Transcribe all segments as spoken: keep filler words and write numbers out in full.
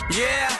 Yeah.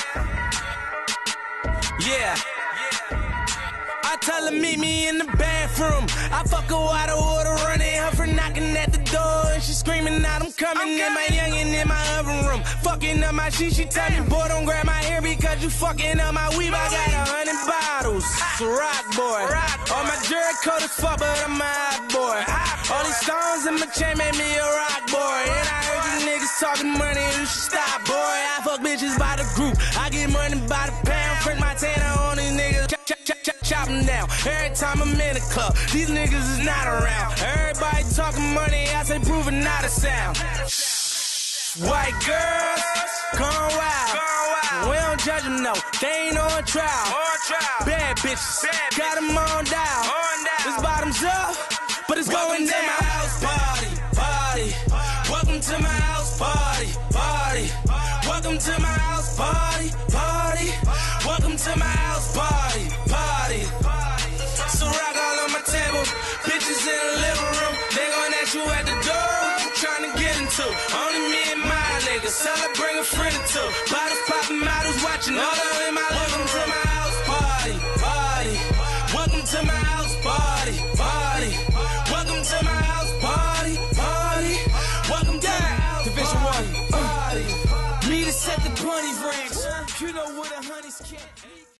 Yeah. I tell her meet me in the bathroom. I fuck her while the water running, her for knocking at the door, and she screaming out, I'm coming. I'm in my youngin' in my oven room, fucking up my shit. She tell me, boy, don't grab my hair because you fucking up my weave. I got a hundred bottles, it's a rock boy. All my jewelry coat is fuck, but I'm a hot boy. All these stones in my chain made me a rock boy. And I heard you niggas talking money, you should stop, boy. I fuck bitches by the group, I get money by the pound. Print my tanner on these niggas, chop, chop, chop, chop, chop them down. Every time I'm in the club, these niggas is not around. Everybody talking money, I say proving not a sound. White girls, gone wild. We don't judge them, no, they ain't on trial. Bad bitches, got them on dial. This bottoms up, but it's going down. Welcome to my house party, party. Welcome to my house party, party. Welcome to my house party, party. Welcome to my house party, party. So rock all on my table, bitches in the living room. They gon' ask you at the door, what you tryna get into? Only me and my niggas, so I bring a friend or two. Bottles popping, models watching, all up in my living room. Welcome to my house party, party. Welcome to my house party, party. Welcome to my house party, party. Welcome to my house Division One party. Me to set the bunny ranch, you know what a honey's cat.